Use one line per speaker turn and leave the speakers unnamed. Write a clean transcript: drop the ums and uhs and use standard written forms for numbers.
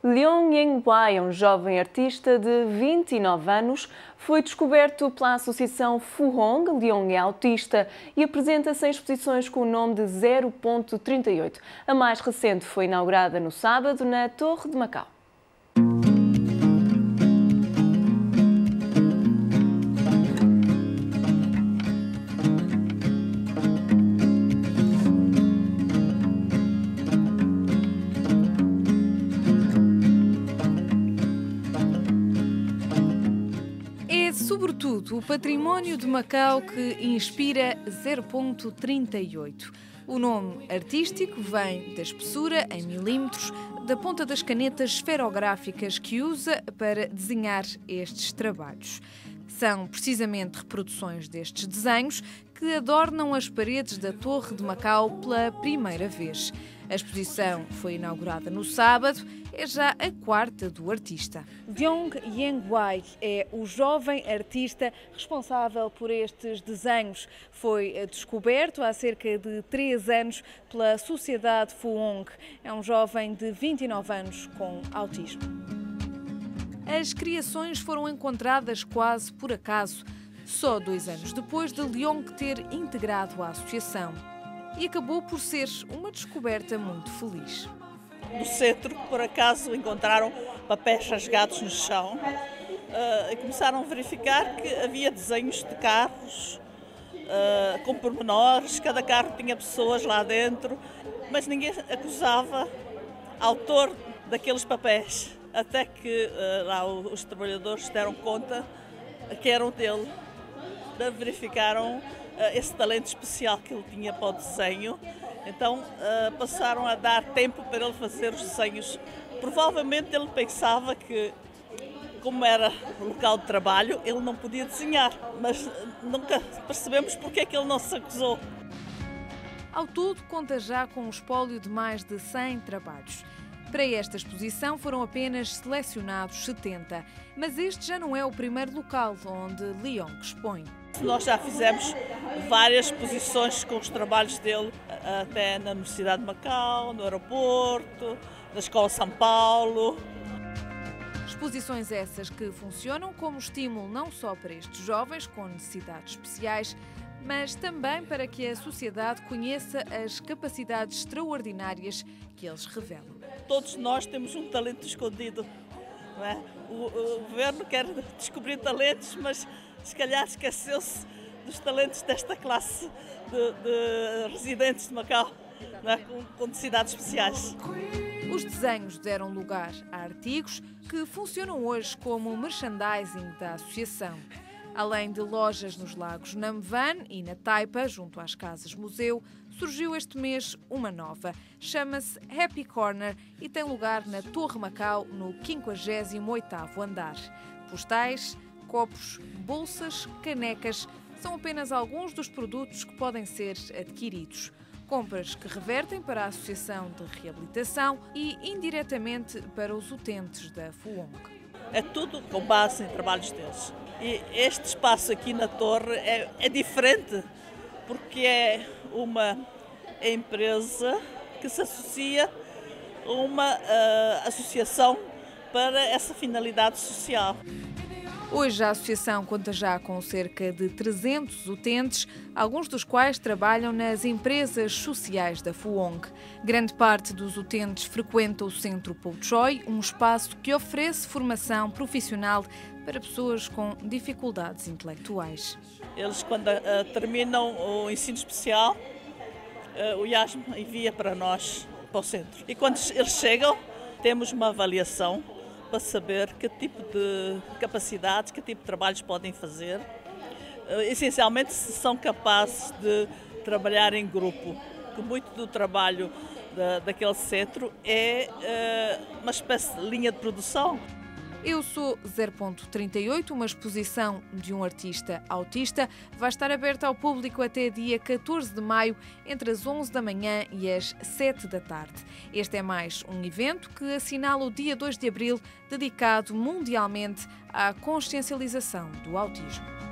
Leon Yengwai, um jovem artista de 29 anos, foi descoberto pela associação Fu Hong. Leon é autista e apresenta-se em exposições com o nome de 0.38. A mais recente foi inaugurada no sábado na Torre de Macau.
Sobretudo, o património de Macau que inspira 0.38. O nome artístico vem da espessura em milímetros da ponta das canetas esferográficas que usa para desenhar estes trabalhos. São precisamente reproduções destes desenhos que adornam as paredes da Torre de Macau pela primeira vez. A exposição foi inaugurada no sábado, é já a quarta do artista. Leon Yengwai é o jovem artista responsável por estes desenhos. Foi descoberto há cerca de 3 anos pela Sociedade Fu Hong. É um jovem de 29 anos com autismo. As criações foram encontradas quase por acaso, só 2 anos depois de Leon ter integrado a associação. E acabou por ser uma descoberta muito feliz.
No centro, por acaso, encontraram papéis rasgados no chão e começaram a verificar que havia desenhos de carros com pormenores, cada carro tinha pessoas lá dentro, mas ninguém acusava autor daqueles papéis, até que lá os trabalhadores deram conta que eram dele, verificaram esse talento especial que ele tinha para o desenho. Então passaram a dar tempo para ele fazer os desenhos. Provavelmente ele pensava que, como era local de trabalho, ele não podia desenhar, mas nunca percebemos porque é que ele não se acusou.
Ao todo, conta já com um espólio de mais de 100 trabalhos. Para esta exposição foram apenas selecionados 70, mas este já não é o primeiro local onde Leon expõe.
Nós já fizemos várias exposições com os trabalhos dele, até na Universidade de Macau, no aeroporto, na Escola São Paulo.
Exposições essas que funcionam como estímulo não só para estes jovens com necessidades especiais, mas também para que a sociedade conheça as capacidades extraordinárias que eles revelam.
Todos nós temos um talento escondido, não é? O governo quer descobrir talentos, mas se calhar esqueceu-se dos talentos desta classe de residentes de Macau, não é? Com necessidades especiais.
Os desenhos deram lugar a artigos que funcionam hoje como merchandising da associação. Além de lojas nos lagos Namvan e na Taipa, junto às casas-museu, surgiu este mês uma nova. Chama-se Happy Corner e tem lugar na Torre Macau, no 58º andar. Postais, copos, bolsas, canecas são apenas alguns dos produtos que podem ser adquiridos. Compras que revertem para a Associação de Reabilitação e indiretamente para os utentes da Fu Hong.
É tudo com base em trabalhos deles. E este espaço aqui na Torre é diferente, porque é uma empresa que se associa a uma associação para essa finalidade social.
Hoje a associação conta já com cerca de 300 utentes, alguns dos quais trabalham nas empresas sociais da Fu Hong. Grande parte dos utentes frequenta o Centro Po Choi, um espaço que oferece formação profissional para pessoas com dificuldades intelectuais.
Eles, quando terminam o ensino especial, o IASM envia para nós, para o centro. E quando eles chegam, temos uma avaliação para saber que tipo de capacidades, que tipo de trabalhos podem fazer. Essencialmente, se são capazes de trabalhar em grupo, que muito do trabalho daquele centro é uma espécie de linha de produção.
Eu sou 0.38, uma exposição de um artista autista. Vai estar aberta ao público até dia 14 de maio, entre as 11 da manhã e as 7 da tarde. Este é mais um evento que assinala o dia 2 de abril, dedicado mundialmente à consciencialização do autismo.